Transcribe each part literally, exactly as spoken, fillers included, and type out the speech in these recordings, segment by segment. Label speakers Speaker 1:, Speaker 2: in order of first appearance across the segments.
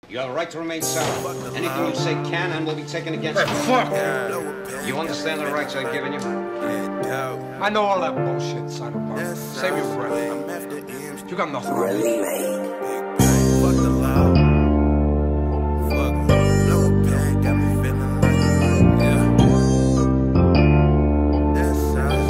Speaker 1: You have a right to remain silent. Anything you say can and will be taken against you.
Speaker 2: Fuck!
Speaker 1: You understand the rights I've given you?
Speaker 2: I know all that bullshit, son of a bitch. Save your breath. You got nothing on me.
Speaker 3: Fuck the law. Fuck no pain, got me feeling like, yeah. That sounds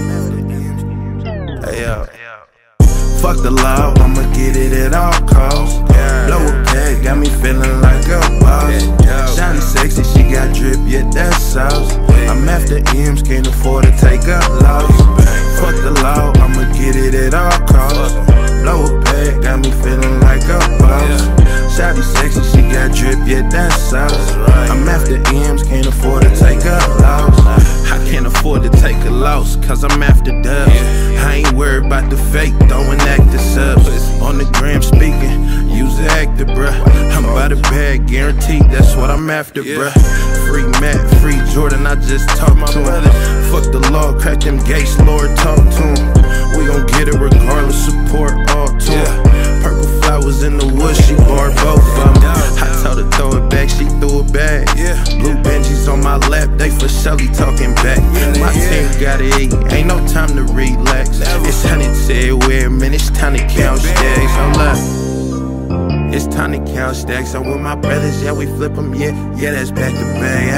Speaker 3: right. Hey, yo. Fuck the law, I'ma get it at all costs. Blow a pack, got me feeling like a boss. Shawty sexy, she got drip, yeah, that's sauce. I'm after M's, can't afford to take a loss. Fuck the law, I'ma get it at all costs. Blow a pack, got me feeling like a boss. Shawty sexy, she got drip, yeah, that's sauce. I'm after M's, can't afford to take a loss. I can't afford to take a loss, cause I'm after dubs. I ain't worried about the fake, throwing actor subs. On the gram speaking, use an actor, bruh. I'm about a bag, guaranteed, that's what I'm after, bruh. Free Matt, free Jordan, I just talked to him. Fuck the law, crack them gates, Lord, talk to him. We gon' get it regardless, support all to him. Purple flowers in the woods, she barred both of them. I told her throw it back, she threw it back. Blue Benjis on my lap, they for surely talking back. My team gotta eat, ain't no time to relax. It's hundreds everywhere, man, it's time to count stacks. Hold up, it's time to count stacks. I'm with my brothers, yeah, we flip them, yeah, yeah, that's back to back,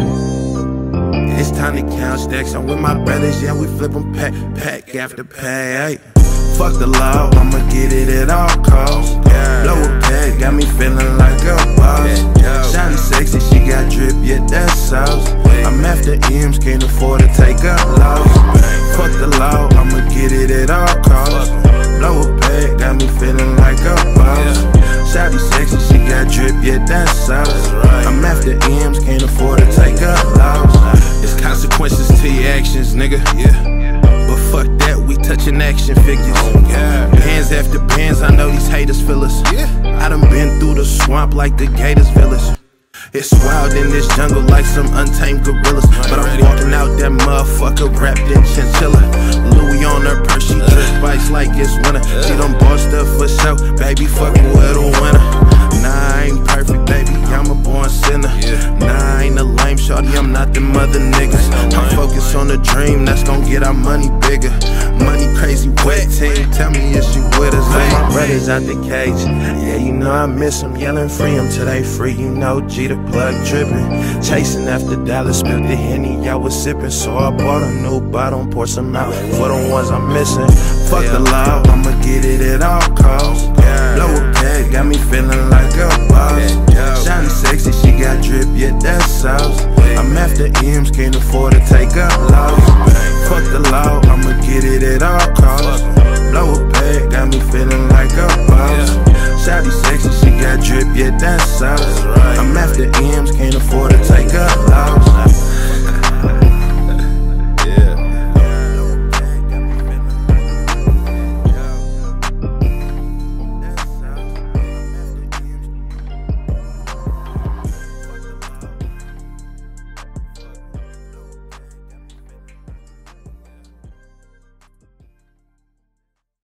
Speaker 3: hey. It's time to count stacks. I'm with my brothers, yeah, we flip them pack, pack after pack, hey. Fuck the law, I'ma get it at all costs. Blow a pack, got me feeling like a boss. Shawty sexy, she got drip, yeah, that's sauce. I'm after M's, can't afford to take a loss. Fuck the law, I'ma get it at all costs. Blow a pack, got me feeling like a boss. Shawty sexy, she got drip, yeah, that's sauce. I'm after M's, can't afford to take a loss. It's consequences to your actions, nigga. Yeah. But fuck that, we touching action figures. Bands after bands, I know these haters feel us. I done been through the swamp like the Gators village. It's wild in this jungle like some untamed gorillas. But I'm walking out that motherfucker wrapped in chinchilla. Louis on her purse, she drip bites like it's winter. She done bossed up for show, baby fucking with a winner. Nah, I ain't perfect, baby, I'm a born sinner. Nah, I ain't a lame shorty, I'm not them other niggas. I'm focused on the dream, that's gon' get our money bigger. Money crazy wet team, tell me is you with us? Hey, my brothers out the cage, yeah, you know I miss them. Yelling free them till they free, you know G the plug drippin'. Chasing after dollars, spilled the Henny I was sippin'. So I bought a new bottle, pour some out for the ones I'm missing. Fuck the law, I'ma get it at all costs. Blow a pack, got me feeling like a boss.